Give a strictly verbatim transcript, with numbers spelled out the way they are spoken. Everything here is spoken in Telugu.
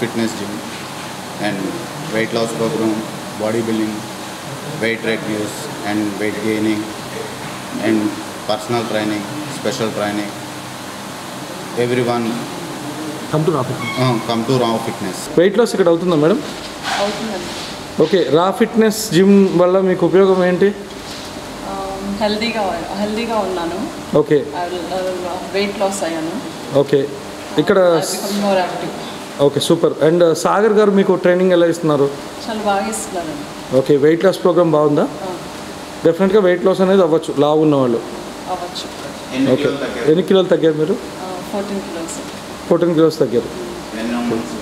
Fitness Gym and weight loss program, bodybuilding, weight reduce and weight gaining and personal training, special training. Everyone come to Raw Fitness. Uh, come to Raw Fitness. Weight loss ఇక్కడ అవుతుందా మేడం? అవుతుందండి. ఓకే, రా ఫిట్నెస్ జిమ్ వల్ల మీకు ఉపయోగం ఏంటి? హెల్దీగా హెల్దీగా ఉన్నాను. ఓకే, వెయిట్ లాస్ అయ్యాను. ఓకే, ఇక్కడ more active. Okay, super. And Sagar గారు మీకు ట్రైనింగ్ ఎలా ఇస్తున్నారు? చాలా బాగా ఇస్తున్నారండి. ఓకే, వెయిట్ లాస్ ప్రోగ్రామ్ బాగుందా? డెఫినెట్గా వెయిట్ లాస్ అనేది అవ్వచ్చు లావు ఉన్న వాళ్ళు. అవ్వచ్చు. ఓకే, ఎన్ని కిలోలు తగ్గారు మీరు? Fourteen kilos fourteen kilos తగ్గారు.